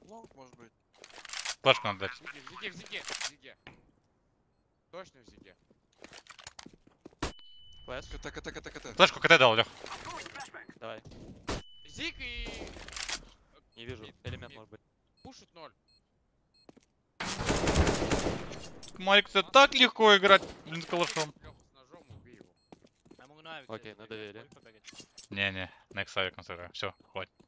Лонг может быть. Флешку надо дать. В зиге. Точно в зиге. Флэш. КТ. Флешку КТ дал, Лех. Давай. Зиг и... Не вижу. Элемент может быть. Пушит 0. Марик, это так легко играть, блин, с калашом. Лёха с ножом, убей его. Окей, на доверие. Не-не, next авик на сыграем. Все, хватит.